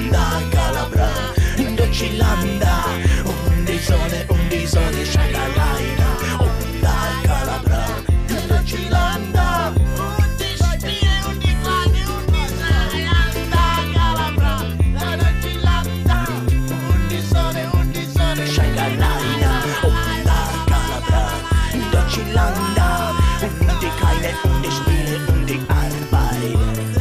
onda Calabra, Indocilanda, undisone, sciagalaina, onda Calabra, Indocilanda, undispie, undiclani, undisone, onda Calabra, Indocilanda, undisone, sciagalaina, onda Calabra, Indocilanda, undiclani, undispie, undiarbeid.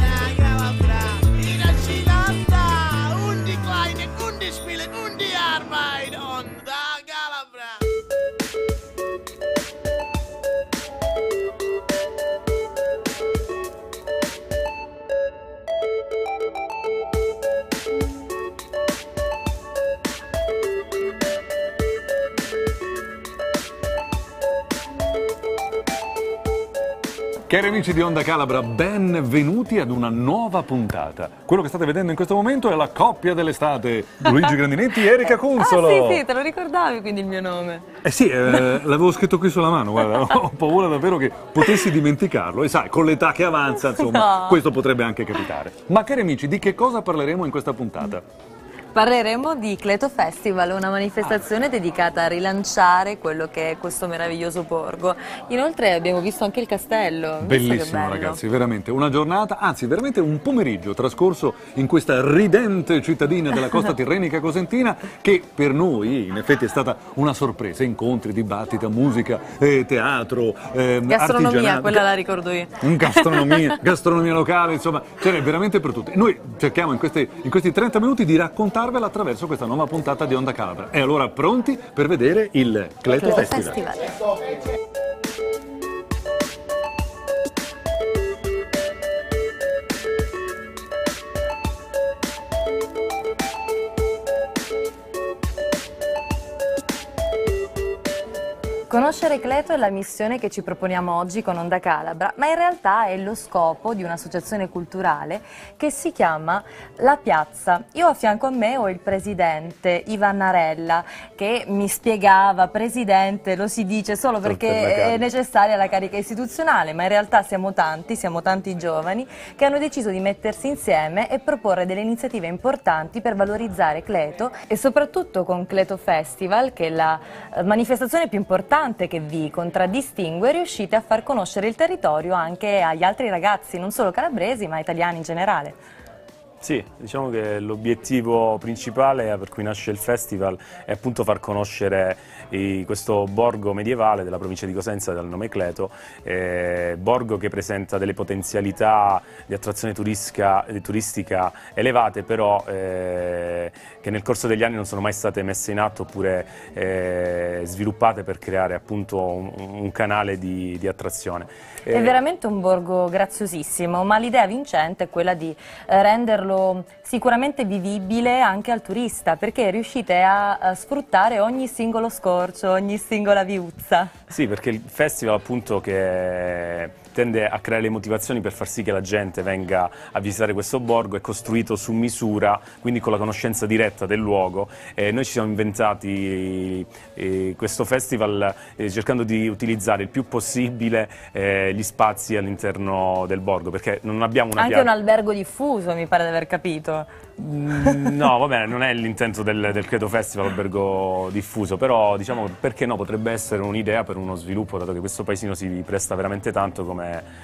Cari amici di Onda Calabra, benvenuti ad una nuova puntata. Quello che state vedendo in questo momento è la coppia dell'estate, Luigi Grandinetti e Erika Consolo. Ah sì, te lo ricordavi quindi il mio nome? Eh sì, l'avevo scritto qui sulla mano, guarda, ho paura davvero che potessi dimenticarlo. E sai, con l'età che avanza, insomma, No. questo potrebbe anche capitare. Ma cari amici, di che cosa parleremo in questa puntata? Parleremo di Cleto Festival, una manifestazione dedicata a rilanciare quello che è questo meraviglioso borgo. Inoltre abbiamo visto anche il castello. Hai visto che Bellissimo bello? ragazzi, veramente una giornata, anzi veramente un pomeriggio trascorso in questa ridente cittadina della costa tirrenica cosentina che per noi in effetti è stata una sorpresa, incontri, dibattito, musica, teatro, Gastronomia, artigianato, quella la ricordo io. gastronomia locale, insomma c'è veramente per tutti. Noi cerchiamo in questi 30 minuti di raccontarvela attraverso questa nuova puntata di Onda Calabra. E allora pronti per vedere il Cleto Festival. Conoscere Cleto è la missione che ci proponiamo oggi con Onda Calabra, ma in realtà è lo scopo di un'associazione culturale che si chiama La Piazza. Io a fianco a me ho il presidente Ivan Narella che mi spiegava, presidente, lo si dice solo perché è necessaria la carica istituzionale, ma in realtà siamo tanti giovani che hanno deciso di mettersi insieme e proporre delle iniziative importanti per valorizzare Cleto e soprattutto con Cleto Festival, che è la manifestazione più importante che vi contraddistingue, riuscite a far conoscere il territorio anche agli altri ragazzi, non solo calabresi ma italiani in generale. Sì, diciamo che l'obiettivo principale per cui nasce il festival è appunto far conoscere questo borgo medievale della provincia di Cosenza dal nome Cleto, borgo che presenta delle potenzialità di attrazione turistica elevate, però che nel corso degli anni non sono mai state messe in atto oppure sviluppate per creare appunto un canale di attrazione. È veramente un borgo graziosissimo, ma l'idea vincente è quella di renderlo sicuramente vivibile anche al turista, perché riuscite a sfruttare ogni singolo scorcio, ogni singola viuzza. Sì, perché il festival appunto che tende a creare le motivazioni per far sì che la gente venga a visitare questo borgo è costruito su misura, quindi con la conoscenza diretta del luogo. Noi ci siamo inventati questo festival cercando di utilizzare il più possibile gli spazi all'interno del borgo, perché non abbiamo una Anche un albergo diffuso, mi pare di aver capito. No, va bene, non è l'intento del Cleto Festival albergo diffuso, però diciamo perché no, potrebbe essere un'idea per uno sviluppo, dato che questo paesino si presta veramente tanto come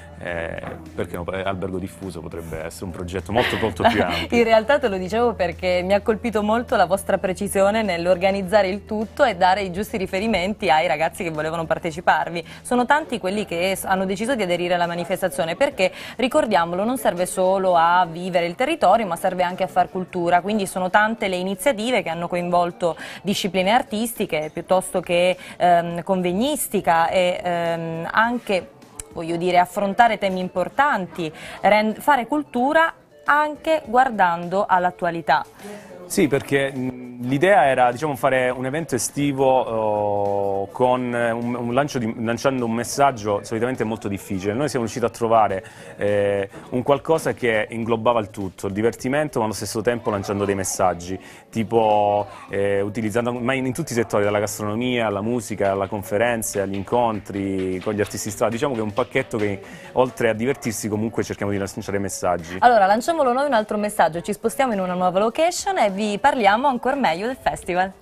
perché no, albergo diffuso potrebbe essere un progetto molto più ampio. In realtà te lo dicevo perché mi ha colpito molto la vostra precisione nell'organizzare il tutto e dare i giusti riferimenti ai ragazzi che volevano parteciparvi. Sono tanti quelli che hanno deciso di aderire alla manifestazione perché, ricordiamolo, non serve solo a vivere il territorio ma serve anche a far cultura, quindi sono tante le iniziative che hanno coinvolto discipline artistiche piuttosto che convegnistica e anche, voglio dire, affrontare temi importanti, fare cultura anche guardando all'attualità. Sì, perché l'idea era, diciamo, fare un evento estivo con lanciando un messaggio solitamente molto difficile. Noi siamo riusciti a trovare un qualcosa che inglobava il tutto, il divertimento, ma allo stesso tempo lanciando dei messaggi, tipo utilizzando, ma in tutti i settori, dalla gastronomia alla musica, alle conferenze, agli incontri con gli artisti strada. Diciamo che è un pacchetto che, oltre a divertirsi, comunque cerchiamo di lanciare messaggi. Allora, lanciamolo noi un altro messaggio, ci spostiamo in una nuova location e vi parliamo ancora meglio del festival.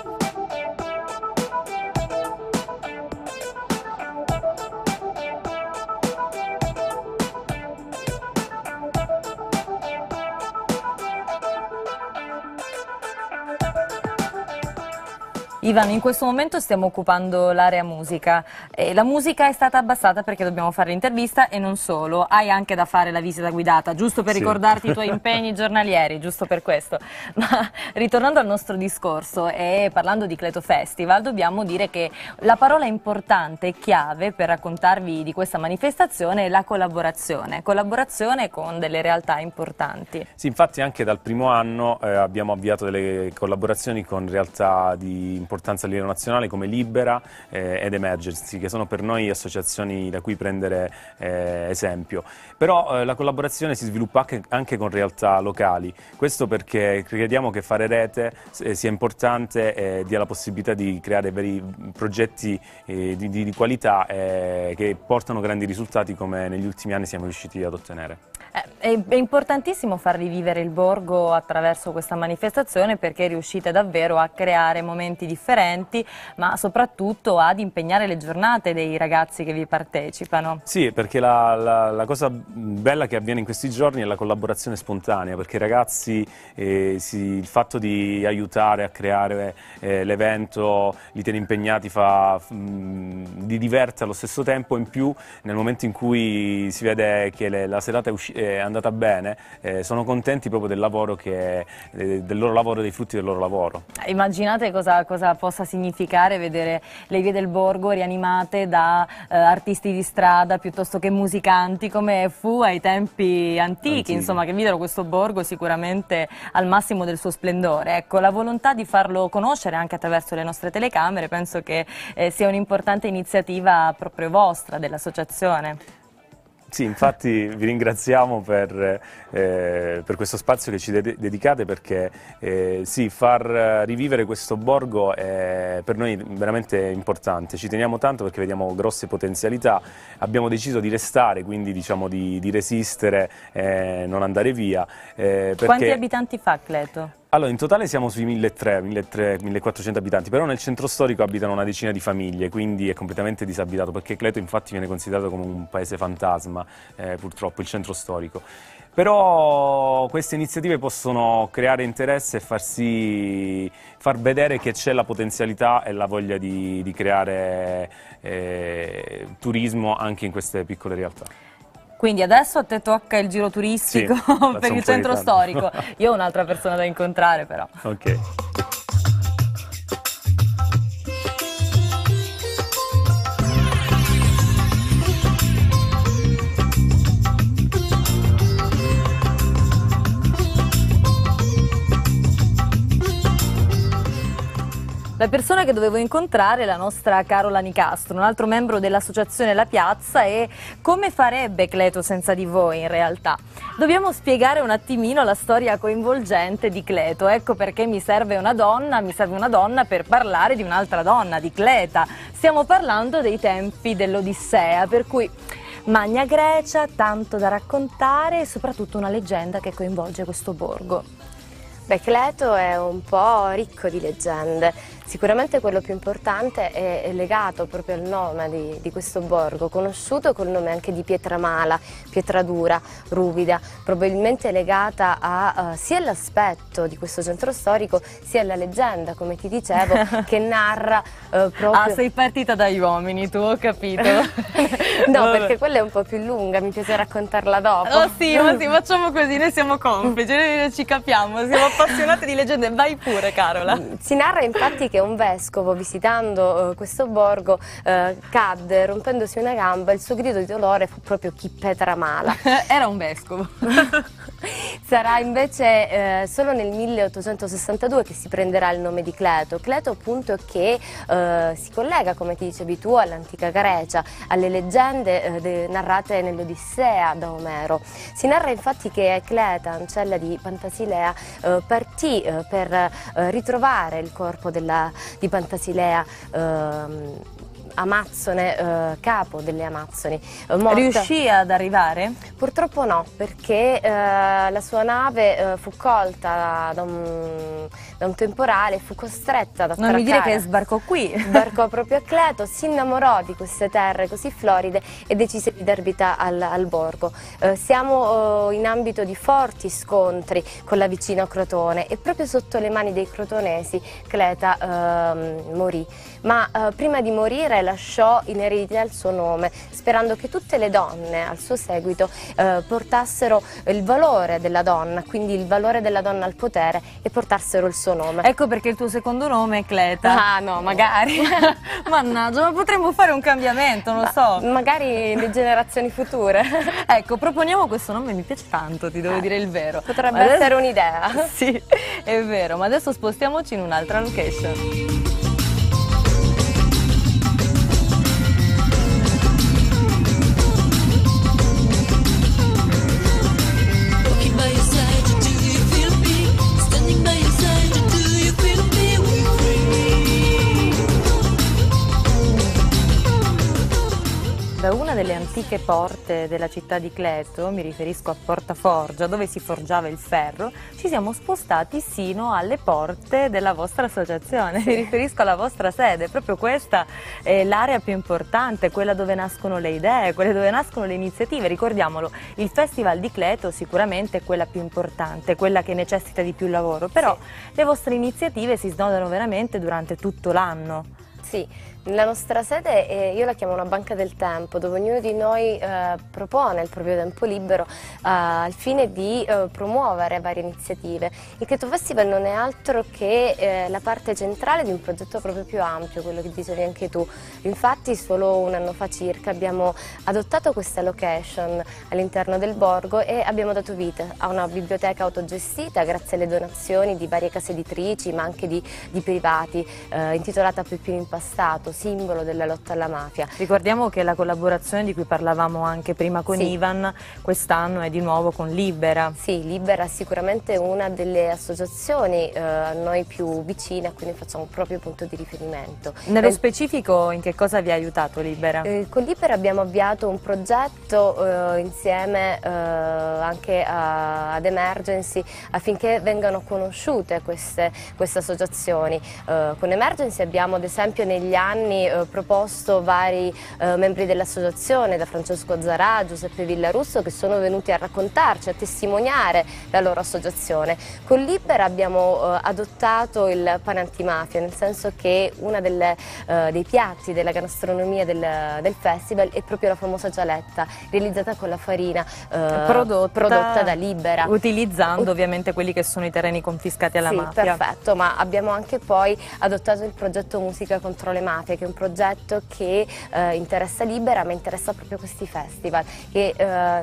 Ivan, in questo momento stiamo occupando l'area musica. La musica è stata abbassata perché dobbiamo fare l'intervista e non solo. Hai anche da fare la visita guidata, giusto per ricordarti i tuoi impegni giornalieri, giusto per questo. Ma ritornando al nostro discorso e parlando di Cleto Festival, dobbiamo dire che la parola importante e chiave per raccontarvi di questa manifestazione è la collaborazione. Collaborazione con delle realtà importanti. Sì, infatti anche dal primo anno abbiamo avviato delle collaborazioni con realtà di importanza a livello nazionale come Libera ed Emergency, che sono per noi associazioni da cui prendere esempio. Però la collaborazione si sviluppa anche con realtà locali, questo perché crediamo che fare rete sia importante e dia la possibilità di creare veri progetti di qualità che portano grandi risultati, come negli ultimi anni siamo riusciti ad ottenere. È importantissimo far rivivere il borgo attraverso questa manifestazione, perché riuscite davvero a creare momenti differenti, ma soprattutto ad impegnare le giornate dei ragazzi che vi partecipano. Sì, perché la cosa bella che avviene in questi giorni è la collaborazione spontanea, perché i ragazzi, il fatto di aiutare a creare l'evento li tiene impegnati, li diverte allo stesso tempo. In più, nel momento in cui si vede che la serata è andata bene, sono contenti proprio del lavoro del loro lavoro, dei frutti del loro lavoro. Immaginate cosa possa significare vedere le vie del borgo rianimate da artisti di strada piuttosto che musicanti, come fu ai tempi antichi, insomma, che videro questo borgo sicuramente al massimo del suo splendore. Ecco, la volontà di farlo conoscere anche attraverso le nostre telecamere penso che sia un'importante iniziativa proprio vostra, dell'associazione. Sì, infatti vi ringraziamo per questo spazio che ci dedicate, perché sì, far rivivere questo borgo è per noi veramente importante. Ci teniamo tanto perché vediamo grosse potenzialità, abbiamo deciso di restare, quindi diciamo di resistere, non andare via. Quanti abitanti fa Cleto? Allora, in totale siamo sui 1.400 abitanti, però nel centro storico abitano una decina di famiglie, quindi è completamente disabitato, perché Cleto infatti viene considerato come un paese fantasma, purtroppo, il centro storico. Però queste iniziative possono creare interesse e far vedere che c'è la potenzialità e la voglia di creare turismo anche in queste piccole realtà. Quindi adesso a te tocca il giro turistico, sì, per il centro storico. Io ho un'altra persona da incontrare, però. Ok. La persona che dovevo incontrare è la nostra Carola Nicastro, un altro membro dell'associazione La Piazza, e come farebbe Cleto senza di voi in realtà? Dobbiamo spiegare un attimino la storia coinvolgente di Cleto, ecco perché mi serve una donna per parlare di un'altra donna, di Cleta. Stiamo parlando dei tempi dell'Odissea, per cui Magna Grecia, tanto da raccontare e soprattutto una leggenda che coinvolge questo borgo. Beh, Cleto è un po' ricco di leggende. Sicuramente quello più importante è legato proprio al nome di questo borgo, conosciuto col nome anche di Pietramala, Pietradura, Ruvida, probabilmente legata sia all'aspetto di questo centro storico sia alla leggenda, come ti dicevo, che narra proprio... Ah, sei partita dagli uomini, tu, ho capito. No, perché quella è un po' più lunga, mi piace raccontarla dopo. Oh sì, ma sì, facciamo così, noi siamo complici, noi ci capiamo, siamo appassionati di leggende. Vai pure, Carola. Si narra infatti che un vescovo, visitando questo borgo, cadde rompendosi una gamba, il suo grido di dolore fu proprio chi Pietramala. Era un vescovo. Sarà invece solo nel 1862 che si prenderà il nome di Cleto. Cleto appunto che si collega, come ti dicevi tu, all'antica Grecia, alle leggende narrate nell'Odissea da Omero. Si narra infatti che Cleta, ancella di Pantasilea, partì per ritrovare il corpo di Pantasilea, Amazzone, capo delle Amazzoni, morta. Riuscì ad arrivare? Purtroppo no, perché la sua nave fu colta da un temporale, fu costretta ad attraccare. Non mi dire che sbarcò qui. Sbarcò proprio a Cleto, si innamorò di queste terre così floride e decise di dar vita al borgo. Siamo in ambito di forti scontri con la vicina Crotone e proprio sotto le mani dei crotonesi Cleta morì. Ma prima di morire lasciò in eredità il suo nome, sperando che tutte le donne al suo seguito portassero il valore della donna, quindi il valore della donna al potere, e portassero il suo nome. Ecco perché il tuo secondo nome è Cleta. Ah no, magari. Mannaggia, ma potremmo fare un cambiamento, non lo so. Magari le generazioni future. Ecco, proponiamo questo nome, mi piace tanto, ti devo dire il vero. Potrebbe essere un'idea. Sì, è vero, ma adesso spostiamoci in un'altra location. Da una delle antiche porte della città di Cleto, mi riferisco a Porta Forgia, dove si forgiava il ferro, ci siamo spostati sino alle porte della vostra associazione, mi riferisco alla vostra sede. Proprio questa è l'area più importante, quella dove nascono le idee, quella dove nascono le iniziative. Ricordiamolo, il Festival di Cleto sicuramente è quella più importante, quella che necessita di più lavoro, però le vostre iniziative si snodano veramente durante tutto l'anno. Sì. La nostra sede, io la chiamo una banca del tempo, dove ognuno di noi propone il proprio tempo libero al fine di promuovere varie iniziative. Il Cleto Festival non è altro che la parte centrale di un progetto proprio più ampio, quello che dicevi anche tu. Infatti solo un anno fa circa abbiamo adottato questa location all'interno del borgo e abbiamo dato vita a una biblioteca autogestita grazie alle donazioni di varie case editrici, ma anche di privati, intitolata Peppino Impastato, simbolo della lotta alla mafia. Ricordiamo che la collaborazione di cui parlavamo anche prima con Ivan quest'anno è di nuovo con Libera. Sì, Libera è sicuramente una delle associazioni a noi più vicine, a cui noi facciamo proprio punto di riferimento. Nello specifico in che cosa vi ha aiutato Libera? Con Libera abbiamo avviato un progetto insieme anche ad Emergency affinché vengano conosciute queste associazioni. Con Emergency abbiamo ad esempio negli anni proposto vari membri dell'associazione, da Francesco Zarà a Giuseppe Villarusso, che sono venuti a raccontarci, a testimoniare la loro associazione. Con Libera abbiamo adottato il pane antimafia, nel senso che uno dei piatti della gastronomia del festival è proprio la famosa gialetta, realizzata con la farina prodotta da Libera. Utilizzando ovviamente quelli che sono i terreni confiscati alla mafia. Perfetto, ma abbiamo anche poi adottato il progetto Musica contro le mafie, che è un progetto che interessa Libera, ma interessa proprio questi festival, che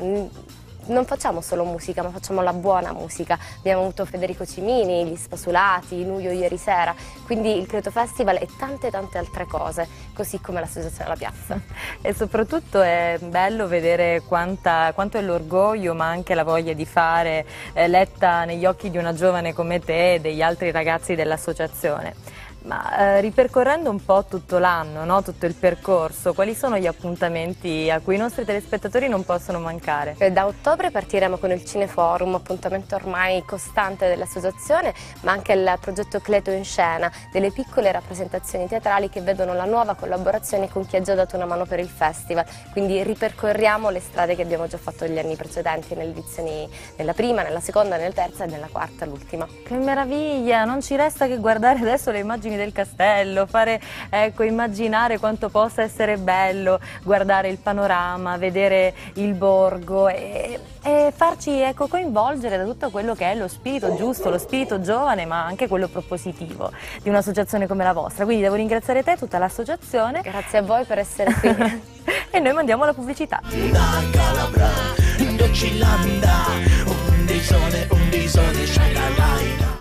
non facciamo solo musica, ma facciamo la buona musica. Abbiamo avuto Federico Cimini, gli Spasulati, Nuio ieri sera, quindi il Cleto Festival e tante altre cose, così come l'associazione La Piazza. E soprattutto è bello vedere quanto è l'orgoglio, ma anche la voglia di fare, letta negli occhi di una giovane come te e degli altri ragazzi dell'associazione. Ma ripercorrendo un po' tutto l'anno, no? Tutto il percorso, quali sono gli appuntamenti a cui i nostri telespettatori non possono mancare? Da ottobre partiremo con il Cineforum, appuntamento ormai costante dell'associazione, ma anche il progetto Cleto in Scena, delle piccole rappresentazioni teatrali che vedono la nuova collaborazione con chi ha già dato una mano per il festival. Quindi ripercorriamo le strade che abbiamo già fatto negli anni precedenti, nelle edizioni, nella prima, nella seconda, nella terza e nella quarta, l'ultima. Che meraviglia! Non ci resta che guardare adesso le immagini del castello, immaginare quanto possa essere bello, guardare il panorama, vedere il borgo e farci coinvolgere da tutto quello che è lo spirito giusto, lo spirito giovane, ma anche quello propositivo di un'associazione come la vostra. Quindi devo ringraziare te e tutta l'associazione. Grazie a voi per essere qui. E noi mandiamo la pubblicità. Da Calabria, da Cilanda, un disone, scialalaina.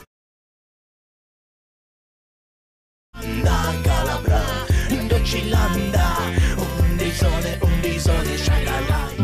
Da Calabra, Docilanda, un disone, scialalaina.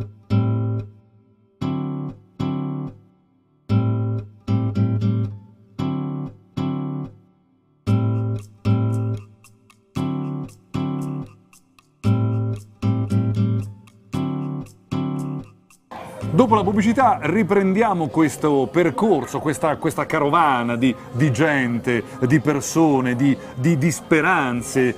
Dopo la pubblicità riprendiamo questo percorso, questa carovana di gente, di persone, di speranze.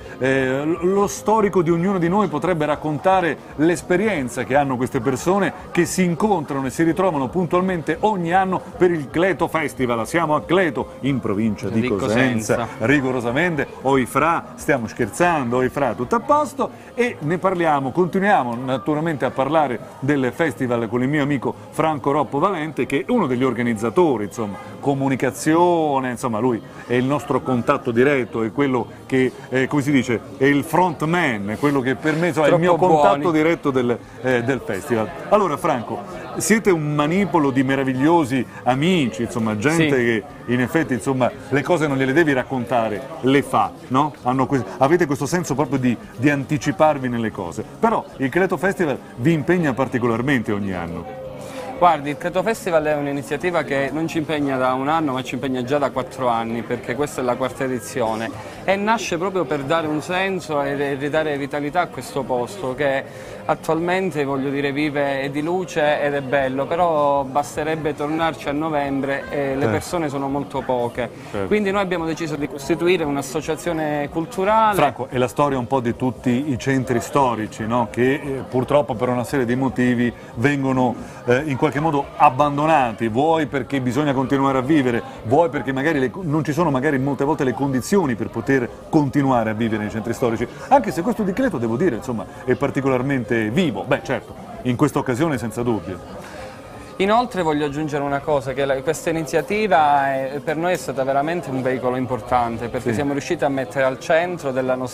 Lo storico di ognuno di noi potrebbe raccontare l'esperienza che hanno queste persone che si incontrano e si ritrovano puntualmente ogni anno per il Cleto Festival. Siamo a Cleto, in provincia di Cosenza, rigorosamente. Oifra, stiamo scherzando, Oifra, tutto a posto, e ne parliamo, continuiamo naturalmente a parlare del festival con il mio amico Franco Roppo Valente, che è uno degli organizzatori, insomma, comunicazione, insomma, lui è il nostro contatto diretto, è quello che, come si dice, è il front-man, è quello che per me insomma, è il mio contatto diretto del festival. Allora Franco, siete un manipolo di meravigliosi amici, insomma, gente che in effetti insomma, le cose non gliele devi raccontare, le fa, no? Avete questo senso proprio di anticiparvi nelle cose, però il Cleto Festival vi impegna particolarmente ogni anno. Guardi, il Cleto Festival è un'iniziativa che non ci impegna da un anno, ma ci impegna già da 4 anni, perché questa è la 4ª edizione e nasce proprio per dare un senso e ridare vitalità a questo posto che attualmente, voglio dire, vive di luce ed è bello, però basterebbe tornarci a novembre e le persone sono molto poche. Quindi noi abbiamo deciso di costituire un'associazione culturale. Franco, è la storia un po' di tutti i centri storici, no? Che purtroppo per una serie di motivi vengono in qualche modo abbandonati, vuoi perché bisogna continuare a vivere, vuoi perché magari non ci sono magari molte volte le condizioni per poter continuare a vivere nei centri storici, anche se questo di Cleto, devo dire, insomma, è particolarmente vivo, beh certo, in questa occasione senza dubbio. Inoltre voglio aggiungere una cosa, che questa iniziativa per noi è stata veramente un veicolo importante, perché siamo riusciti a mettere al centro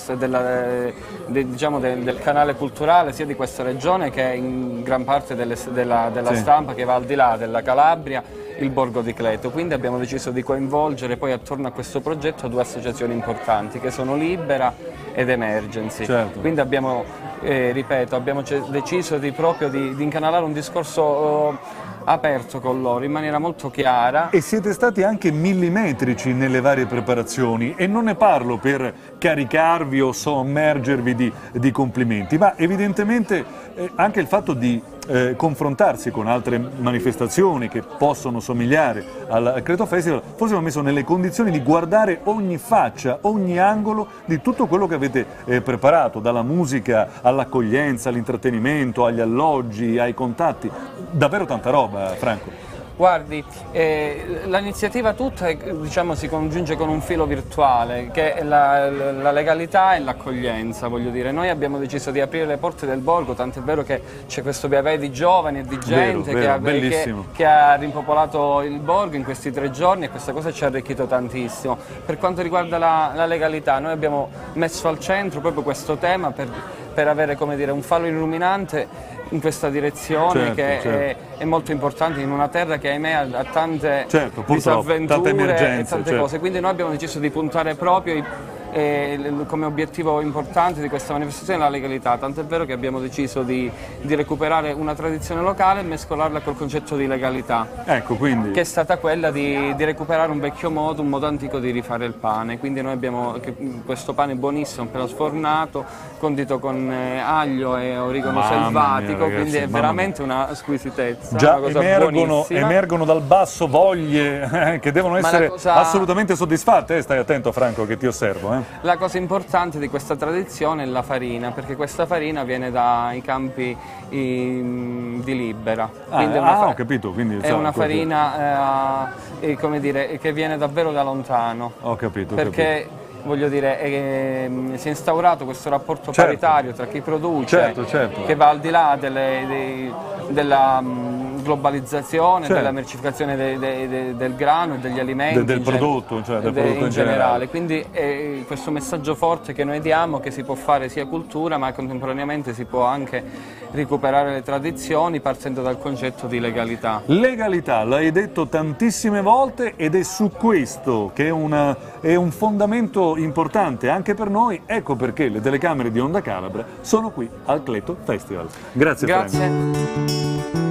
diciamo, del canale culturale sia di questa regione che in gran parte della stampa che va al di là della Calabria, il Borgo di Cleto. Quindi abbiamo deciso di coinvolgere poi attorno a questo progetto 2 associazioni importanti che sono Libera ed Emergency. Quindi abbiamo, ripeto, abbiamo deciso proprio di incanalare un discorso aperto con loro in maniera molto chiara. E siete stati anche millimetrici nelle varie preparazioni, e non ne parlo per caricarvi o sommergervi di complimenti, ma evidentemente anche il fatto di confrontarsi con altre manifestazioni che possono somigliare al Cleto Festival forse mi ha messo nelle condizioni di guardare ogni faccia, ogni angolo di tutto quello che avete preparato, dalla musica all'accoglienza, all'intrattenimento, agli alloggi, ai contatti, davvero tanta roba, Franco. Guardi, l'iniziativa tutta diciamo, si congiunge con un filo virtuale che è la legalità e l'accoglienza, voglio dire. Noi abbiamo deciso di aprire le porte del borgo, tant'è vero che c'è questo via di giovani e di gente che ha rimpopolato il borgo in questi 3 giorni, e questa cosa ci ha arricchito tantissimo. Per quanto riguarda la legalità, noi abbiamo messo al centro proprio questo tema per avere, come dire, un faro illuminante in questa direzione, che è molto importante in una terra che ahimè ha tante disavventure e tante cose. Quindi noi abbiamo deciso di puntare proprio come obiettivo importante di questa manifestazione la legalità, tant'è vero che abbiamo deciso di recuperare una tradizione locale e mescolarla col concetto di legalità, che è stata quella di recuperare un vecchio modo, un modo antico di rifare il pane. Quindi noi abbiamo questo pane buonissimo, appena sfornato, condito con aglio e origano selvatico, ragazzi, quindi è veramente una squisitezza. Già una cosa emergono dal basso voglie che devono essere assolutamente soddisfatte. Stai attento, Franco, che ti osservo. La cosa importante di questa tradizione è la farina, perché questa farina viene dai campi di Libera. Ho capito. Quindi, è una farina come dire, che viene davvero da lontano. Ho capito. Perché voglio dire, si è instaurato questo rapporto paritario tra chi produce, che va al di là globalizzazione, Certo. della mercificazione del grano e degli alimenti. Del prodotto, cioè del prodotto in generale. Quindi questo messaggio forte che noi diamo, che si può fare sia cultura, ma contemporaneamente si può anche recuperare le tradizioni partendo dal concetto di legalità. Legalità, l'hai detto tantissime volte ed è su questo che è un fondamento importante anche per noi, ecco perché le telecamere di Onda Calabra sono qui al Cleto Festival. Grazie. Franco.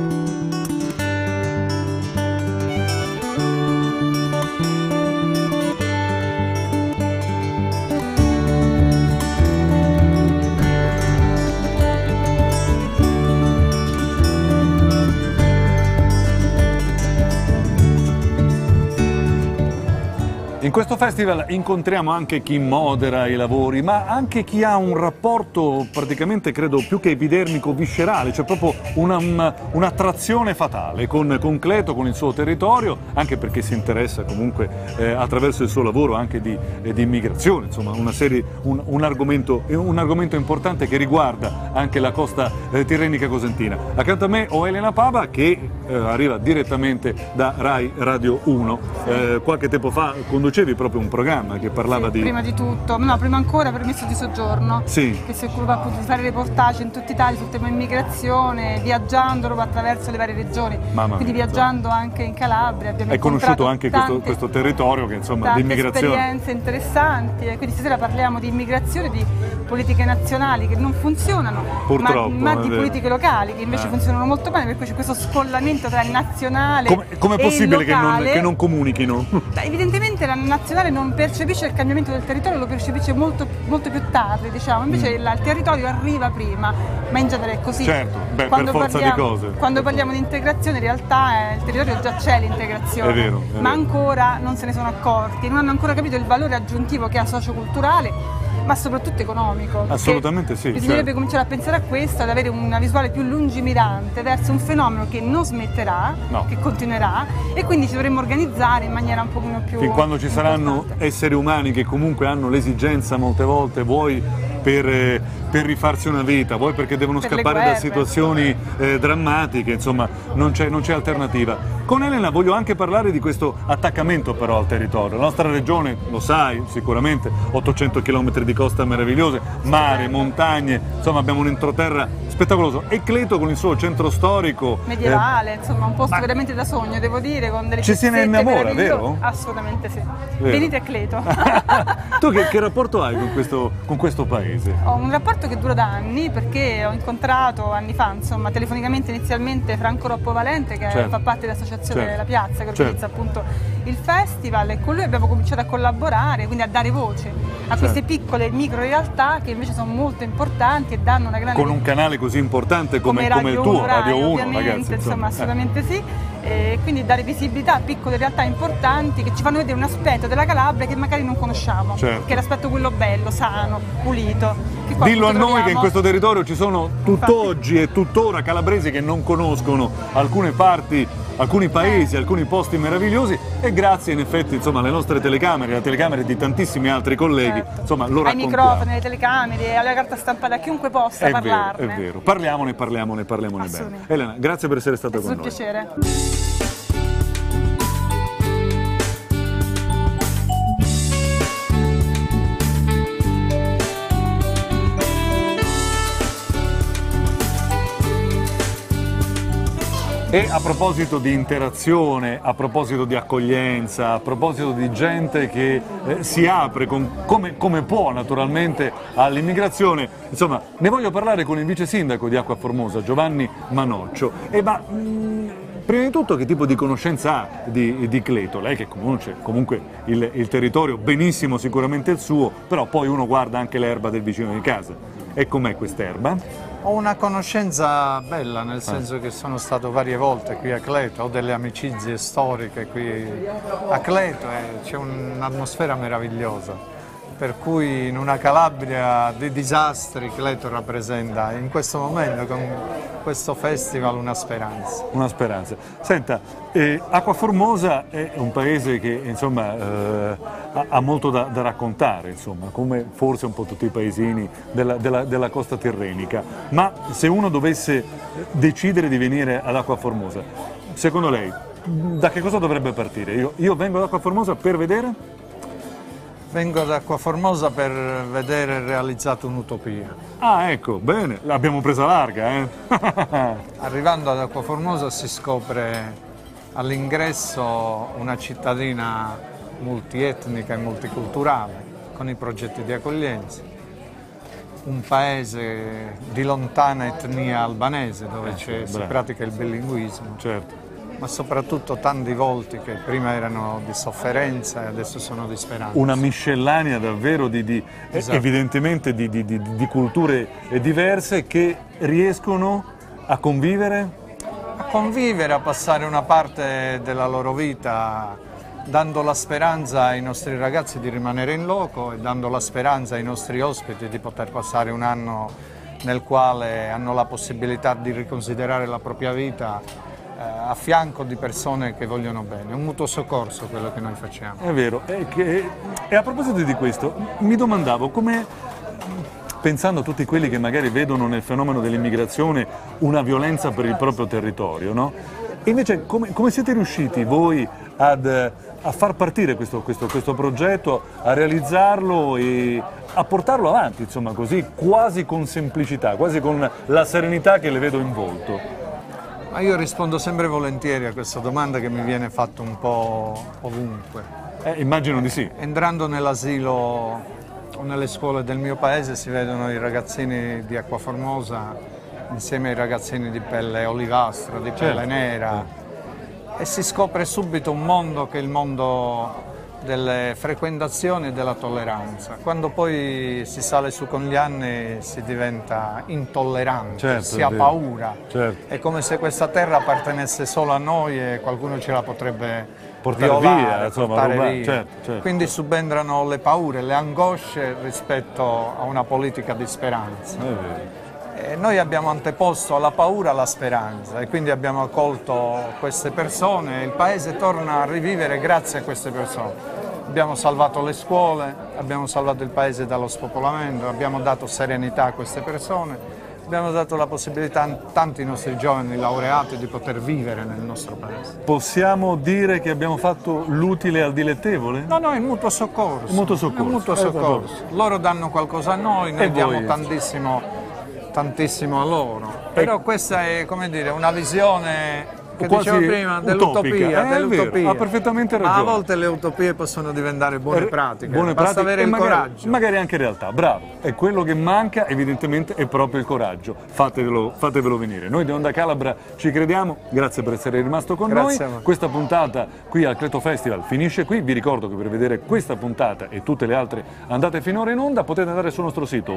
In questo festival incontriamo anche chi modera i lavori, ma anche chi ha un rapporto praticamente, credo, più che epidermico, viscerale, cioè proprio un'attrazione fatale con Cleto, con il suo territorio, anche perché si interessa comunque attraverso il suo lavoro anche di immigrazione, insomma un argomento importante che riguarda anche la costa tirrenica cosentina. Accanto a me ho Elena Pava che arriva direttamente da Rai Radio 1. Qualche tempo fa conducevi proprio un programma che parlava di... Prima di tutto, no, prima ancora permesso di soggiorno, sì, che si occupa appunto di fare reportage in tutta Italia sul tema immigrazione, viaggiando proprio attraverso le varie regioni, quindi viaggiando anche in Calabria. Abbiamo Hai conosciuto anche questo territorio che insomma di immigrazione. Esperienze interessanti, e quindi stasera parliamo di immigrazione, di politiche nazionali che non funzionano, purtroppo, ma di politiche locali che invece funzionano molto bene, per cui c'è questo scollamento tra il nazionale Com'è e possibile il locale. che non comunichino? Beh, evidentemente la nazionale non percepisce il cambiamento del territorio, lo percepisce molto più tardi, diciamo, invece il territorio arriva prima, ma in genere è così. Certo, per forza di cose. Quando parliamo di integrazione in realtà il territorio già c'è l'integrazione, è vero. ma ancora non se ne sono accorti, non hanno ancora capito il valore aggiuntivo che ha socioculturale, ma soprattutto economico. Assolutamente sì. Bisognerebbe cominciare a pensare a questo, ad avere una visuale più lungimirante verso un fenomeno che non smetterà, che continuerà, e quindi ci dovremmo organizzare in maniera un pochino più... Fin quando ci saranno esseri umani che comunque hanno l'esigenza molte volte, vuoi per rifarsi una vita, vuoi perché devono scappare da situazioni drammatiche, insomma non c'è alternativa. Con Elena voglio anche parlare di questo attaccamento però al territorio. La nostra regione, lo sai sicuramente, 800 km di costa meravigliose, mare, montagne, insomma abbiamo un entroterra spettacoloso, e Cleto con il suo centro storico medievale, insomma un posto veramente da sogno, devo dire, con delle ci si ne innamora, vero? Assolutamente sì. Vero. Venite a Cleto. Tu che rapporto hai con questo paese? Ho un rapporto che dura da anni, perché ho incontrato anni fa, insomma, telefonicamente inizialmente Franco Roppo Valente, che fa parte dell'associazione della Piazza, che organizza appunto il festival, e con lui abbiamo cominciato a collaborare, quindi a dare voce a queste piccole micro realtà che invece sono molto importanti e danno una grande... Con un canale così importante come il tuo, Radio 1, ragazzi. Insomma, assolutamente sì. E quindi dare visibilità a piccole realtà importanti che ci fanno vedere un aspetto della Calabria che magari non conosciamo, che è l'aspetto quello bello, sano, pulito. Dillo a noi che in questo territorio ci sono tutt'oggi e tuttora calabresi che non conoscono alcune parti, alcuni paesi, alcuni posti meravigliosi, e grazie in effetti insomma alle nostre telecamere, alle telecamere di tantissimi altri colleghi, insomma lo raccontiamo. Ai microfoni, alle telecamere, alla carta stampata, a chiunque possa parlarne. È vero, parliamone bene. Elena, grazie per essere stata con noi. È un piacere. E a proposito di interazione, a proposito di accoglienza, a proposito di gente che si apre come può naturalmente all'immigrazione, insomma ne voglio parlare con il vice sindaco di Acqua Formosa, Giovanni Manoccio. Prima di tutto che tipo di conoscenza ha di Cleto? Lei che conosce comunque il territorio benissimo, sicuramente il suo, però poi uno guarda anche l'erba del vicino di casa. E com'è quest'erba? Ho una conoscenza bella, nel senso che sono stato varie volte qui a Cleto, ho delle amicizie storiche qui a Cleto e c'è un'atmosfera meravigliosa. per cui in una Calabria di disastri Cleto rappresenta in questo momento con questo festival una speranza. Una speranza. Senta, Acquaformosa è un paese che insomma ha molto da raccontare, insomma, come forse un po' tutti i paesini della costa tirrenica, ma se uno dovesse decidere di venire ad Acquaformosa, secondo lei da che cosa dovrebbe partire? Io vengo ad Acquaformosa per vedere? Vengo da Acquaformosa per vedere realizzato un'utopia. Ah, ecco, bene, l'abbiamo presa larga, eh? Arrivando ad Acquaformosa si scopre all'ingresso una cittadina multietnica e multiculturale, con i progetti di accoglienza, un paese di lontana etnia albanese dove si pratica il bilinguismo. Certo. Ma soprattutto tanti volti che prima erano di sofferenza e adesso sono di speranza. Una miscellanea davvero esatto. Evidentemente di culture diverse che riescono a convivere? A convivere, a passare una parte della loro vita dando la speranza ai nostri ragazzi di rimanere in loco e dando la speranza ai nostri ospiti di poter passare un anno nel quale hanno la possibilità di riconsiderare la propria vita a fianco di persone che vogliono bene, un mutuo soccorso quello che noi facciamo. È vero, e a proposito di questo, mi domandavo come, pensando a tutti quelli che magari vedono nel fenomeno dell'immigrazione una violenza per il proprio territorio, no? E invece come siete riusciti voi a far partire questo progetto, a realizzarlo e a portarlo avanti, insomma così, quasi con semplicità, quasi con la serenità che le vedo in volto? Ma io rispondo sempre volentieri a questa domanda che mi viene fatta un po' ovunque. Immagino di sì. Entrando nell'asilo o nelle scuole del mio paese si vedono i ragazzini di Acquaformosa insieme ai ragazzini di pelle olivastra, di pelle nera, e si scopre subito un mondo che è il mondo delle frequentazioni e della tolleranza. Quando poi si sale su con gli anni si diventa intollerante, si ha paura. È come se questa terra appartenesse solo a noi e qualcuno ce la potrebbe portare via, insomma, via. Certo. Quindi subentrano le paure, le angosce rispetto a una politica di speranza. E noi abbiamo anteposto alla paura la speranza e quindi abbiamo accolto queste persone e il paese torna a rivivere grazie a queste persone. Abbiamo salvato le scuole, abbiamo salvato il paese dallo spopolamento, abbiamo dato serenità a queste persone, abbiamo dato la possibilità a tanti nostri giovani laureati di poter vivere nel nostro paese. Possiamo dire che abbiamo fatto l'utile al dilettevole? No, è il mutuo soccorso. Il mutuo soccorso. Il mutuo soccorso. Loro danno qualcosa a noi diamo tantissimo a loro. Però questa è, come dire, una visione che dicevo prima dell'utopia. Ha perfettamente ragione. Ma a volte le utopie possono diventare buone pratiche. Basta avere il coraggio. Magari anche realtà, bravo. E quello che manca evidentemente è proprio il coraggio. Fatevelo venire. Noi di Onda Calabra ci crediamo, grazie per essere rimasto con noi. Questa puntata qui al Cleto Festival finisce qui. Vi ricordo che per vedere questa puntata e tutte le altre andate finora in onda potete andare sul nostro sito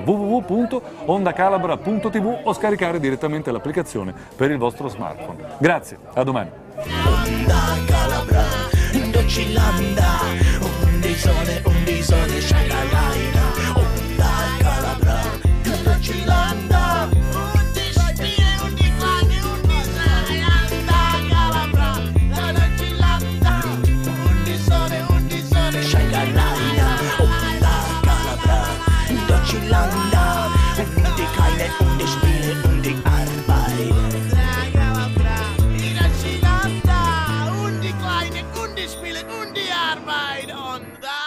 www.ondacalabra.tv o scaricare direttamente l'applicazione per il vostro smartphone. Grazie. A domani. Onda Calabra, Docilanda, un disone, Shagalaina. Onda Calabra, Docilanda, un dispire, un divani, un disone, Onda Calabra, Docilanda, un disone, Shagalaina. Onda Calabra, Docilanda, un di keine, un dispire, un di Arbeit. Und die Arbeit und